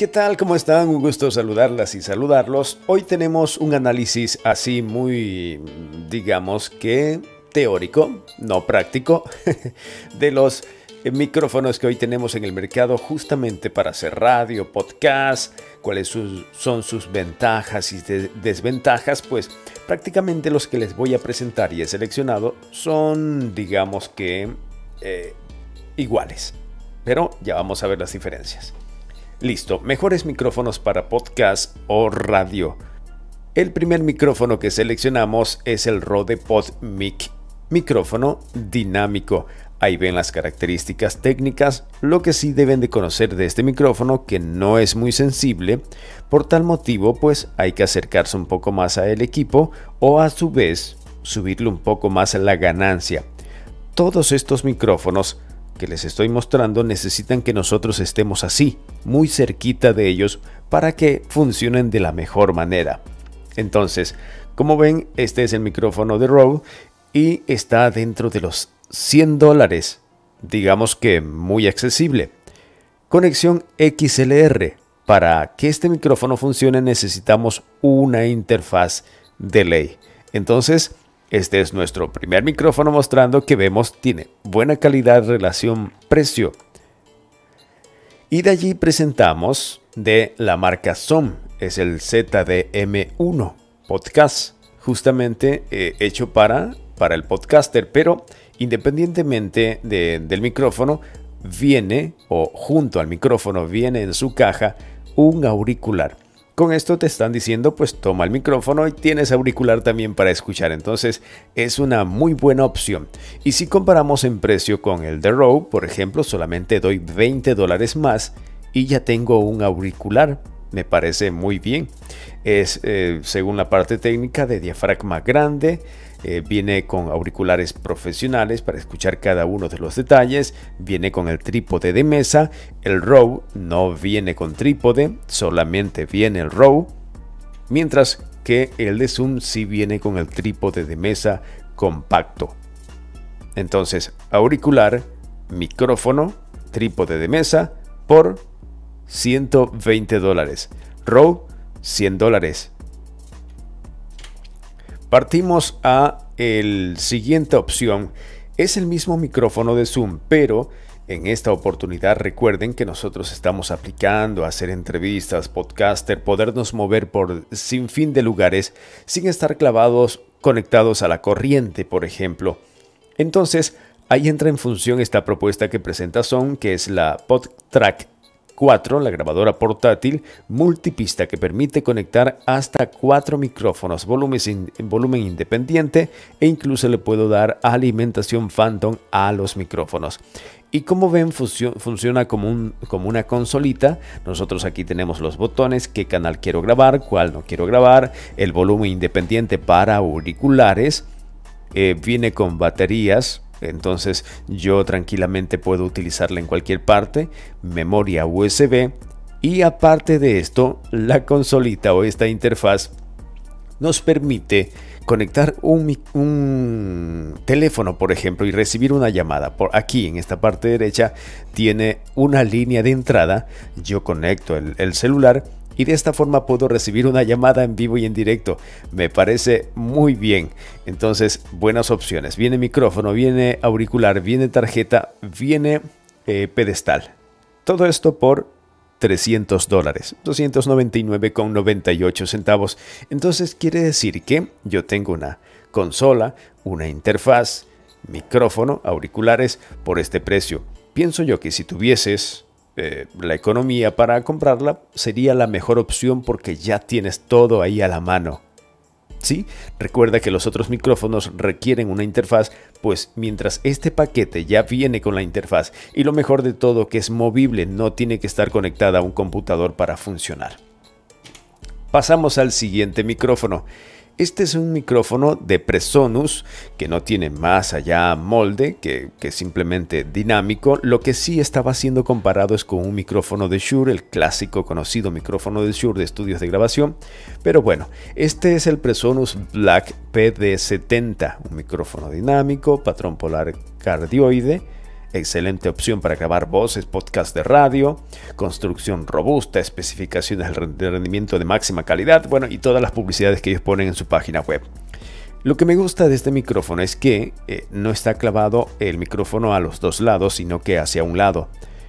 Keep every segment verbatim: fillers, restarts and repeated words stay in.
¿Qué tal? ¿Cómo están? Un gusto saludarlas y saludarlos. Hoy tenemos un análisis así muy, digamos que teórico, no práctico, de los micrófonos que hoy tenemos en el mercado justamente para hacer radio, podcast, cuáles sus, son sus ventajas y de, desventajas. Pues prácticamente los que les voy a presentar y he seleccionado son, digamos que, eh, iguales, pero ya vamos a ver las diferencias. Listo, mejores micrófonos para podcast o radio. El primer micrófono que seleccionamos es el Rode PodMic, micrófono dinámico. Ahí ven las características técnicas, lo que sí deben de conocer de este micrófono, que no es muy sensible. Por tal motivo, pues hay que acercarse un poco más al equipo o a su vez subirle un poco más a la ganancia. Todos estos micrófonos que les estoy mostrando necesitan que nosotros estemos así, muy cerquita de ellos, para que funcionen de la mejor manera. Entonces, como ven, este es el micrófono de Rode y está dentro de los cien dólares, digamos que muy accesible. Conexión X L R. Para que este micrófono funcione necesitamos una interfaz de ley. Entonces, este es nuestro primer micrófono mostrando que vemos tiene buena calidad relación precio. Y de allí presentamos de la marca Zoom, es el Z D M uno Podcast, justamente eh, hecho para, para el podcaster, pero independientemente de, del micrófono, viene o junto al micrófono viene en su caja un auricular. Con esto te están diciendo, pues toma el micrófono y tienes auricular también para escuchar. Entonces es una muy buena opción. Y si comparamos en precio con el de Rode, por ejemplo, solamente doy veinte dólares más y ya tengo un auricular. Me parece muy bien. Es, eh, según la parte técnica, de diafragma grande. Eh, viene con auriculares profesionales para escuchar cada uno de los detalles. Viene con el trípode de mesa. El Rode no viene con trípode, solamente viene el Rode. Mientras que el de Zoom sí viene con el trípode de mesa compacto. Entonces, auricular, micrófono, trípode de mesa por ciento veinte dólares. Rode, cien dólares. Partimos a la siguiente opción. Es el mismo micrófono de Zoom, pero en esta oportunidad recuerden que nosotros estamos aplicando a hacer entrevistas, podcaster, podernos mover por sin fin de lugares sin estar clavados, conectados a la corriente, por ejemplo. Entonces, ahí entra en función esta propuesta que presenta Zoom, que es la PodTrack cuatro, la grabadora portátil multipista que permite conectar hasta cuatro micrófonos, volumen, volumen independiente, e incluso le puedo dar alimentación Phantom a los micrófonos. Y como ven, func funciona como, un, como una consolita. Nosotros aquí tenemos los botones, qué canal quiero grabar, cuál no quiero grabar, el volumen independiente para auriculares, eh, viene con baterías. Entonces yo tranquilamente puedo utilizarla en cualquier parte, memoria U S B, y aparte de esto, la consolita o esta interfaz nos permite conectar un, un teléfono, por ejemplo, y recibir una llamada. Por aquí en esta parte derecha tiene una línea de entrada. Yo conecto el, el celular y de esta forma puedo recibir una llamada en vivo y en directo. Me parece muy bien. Entonces, buenas opciones. Viene micrófono, viene auricular, viene tarjeta, viene eh, pedestal. Todo esto por trescientos dólares, doscientos noventa y nueve con noventa y ocho centavos. Entonces quiere decir que yo tengo una consola, una interfaz, micrófono, auriculares por este precio. Pienso yo que si tuvieses Eh, la economía para comprarla, sería la mejor opción porque ya tienes todo ahí a la mano. ¿Sí? Recuerda que los otros micrófonos requieren una interfaz, pues mientras este paquete ya viene con la interfaz, y lo mejor de todo que es movible, no tiene que estar conectada a un computador para funcionar. Pasamos al siguiente micrófono. Este es un micrófono de Presonus que no tiene más allá molde que, que simplemente dinámico. Lo que sí estaba siendo comparado es con un micrófono de Shure, el clásico conocido micrófono de Shure de estudios de grabación. Pero bueno, este es el Presonus Black P D setenta, un micrófono dinámico, patrón polar cardioide. excelente opción para grabar voces, podcast de radio, construcción robusta, especificaciones de rendimiento de máxima calidad, bueno, y todas las publicidades que ellos ponen en su página web. Lo que me gusta de este micrófono es que eh, no está clavado el micrófono a los dos lados, sino que hacia un lado.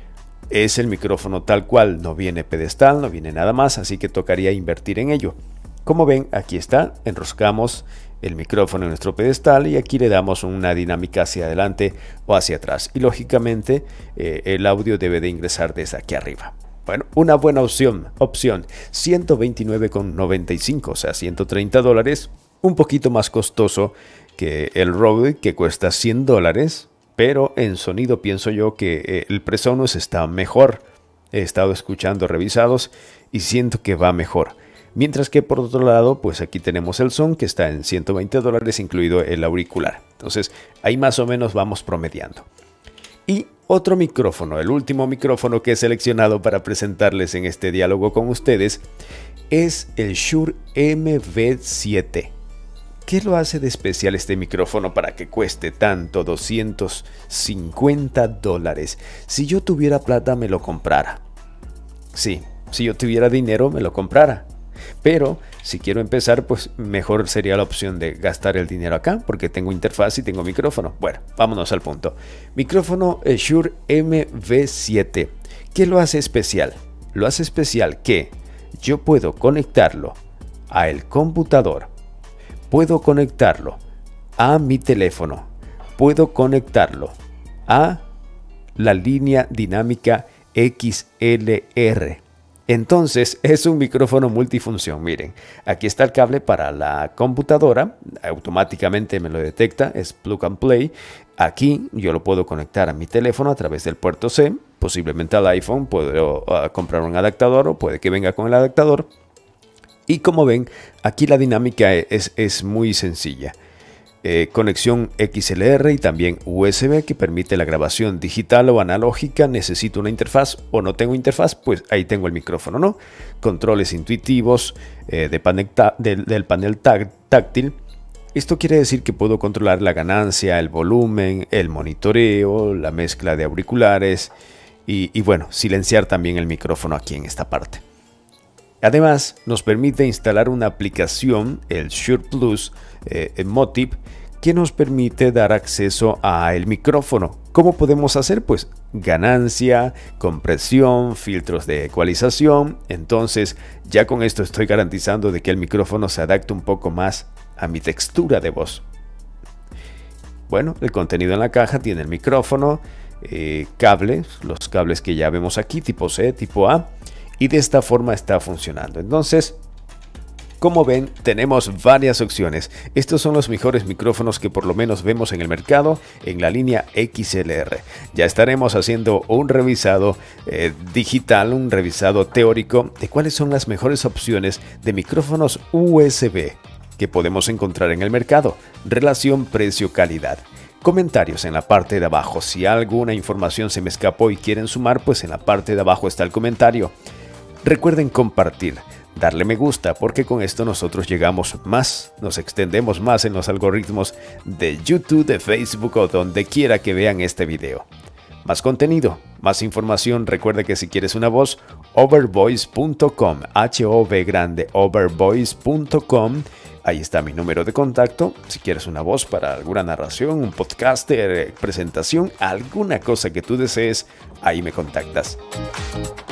Es el micrófono tal cual, no viene pedestal, no viene nada más, así que tocaría invertir en ello. Como ven, aquí está, enroscamos el micrófono en nuestro pedestal y aquí le damos una dinámica hacia adelante o hacia atrás. Y lógicamente eh, el audio debe de ingresar desde aquí arriba. Bueno, una buena opción, opción ciento veintinueve con noventa y cinco, o sea, ciento treinta dólares, un poquito más costoso que el Rode, que cuesta cien dólares, pero en sonido pienso yo que eh, el PreSonus está mejor. He estado escuchando revisados y siento que va mejor. Mientras que por otro lado, pues aquí tenemos el Zoom, que está en ciento veinte dólares, incluido el auricular. Entonces, ahí más o menos vamos promediando. Y otro micrófono, el último micrófono que he seleccionado para presentarles en este diálogo con ustedes, es el Shure M V siete. ¿Qué lo hace de especial este micrófono para que cueste tanto? doscientos cincuenta dólares. Si yo tuviera plata, me lo comprara. Sí, si yo tuviera dinero, me lo comprara. Pero si quiero empezar, pues mejor sería la opción de gastar el dinero acá, porque tengo interfaz y tengo micrófono. Bueno, vámonos al punto. Micrófono Shure M V siete. ¿Qué lo hace especial? Lo hace especial que yo puedo conectarlo al computador, puedo conectarlo a mi teléfono, puedo conectarlo a la línea dinámica X L R. Entonces es un micrófono multifunción. Miren, aquí está el cable para la computadora, automáticamente me lo detecta, es plug and play. Aquí yo lo puedo conectar a mi teléfono a través del puerto C, posiblemente al iPhone, puedo uh, comprar un adaptador o puede que venga con el adaptador. Y como ven, aquí la dinámica es, es muy sencilla. Eh, conexión X L R y también U S B que permite la grabación digital o analógica. Necesito una interfaz o no tengo interfaz, pues ahí tengo el micrófono, ¿no? Controles intuitivos eh, de panel del, del panel táctil. Esto quiere decir que puedo controlar la ganancia, el volumen, el monitoreo, la mezcla de auriculares y, y bueno, silenciar también el micrófono aquí en esta parte. Además, nos permite instalar una aplicación, el Shure Plus eh, Motip, que nos permite dar acceso al micrófono. ¿Cómo podemos hacer? Pues ganancia, compresión, filtros de ecualización. Entonces, ya con esto estoy garantizando de que el micrófono se adapte un poco más a mi textura de voz. Bueno, el contenido en la caja tiene el micrófono, eh, cables, los cables que ya vemos aquí, tipo C, tipo A. Y de esta forma está funcionando. Entonces, como ven, tenemos varias opciones. Estos son los mejores micrófonos que por lo menos vemos en el mercado en la línea X L R. Ya estaremos haciendo un revisado eh, digital, un revisado teórico de cuáles son las mejores opciones de micrófonos U S B que podemos encontrar en el mercado. Relación precio-calidad. Comentarios en la parte de abajo. Si alguna información se me escapó y quieren sumar, pues en la parte de abajo está el comentario. Recuerden compartir, darle me gusta, porque con esto nosotros llegamos más, nos extendemos más en los algoritmos de YouTube, de Facebook o donde quiera que vean este video. Más contenido, más información, recuerda que si quieres una voz, overvoice punto com, H O V grande, overvoice punto com. Ahí está mi número de contacto. Si quieres una voz para alguna narración, un podcaster, presentación, alguna cosa que tú desees, ahí me contactas.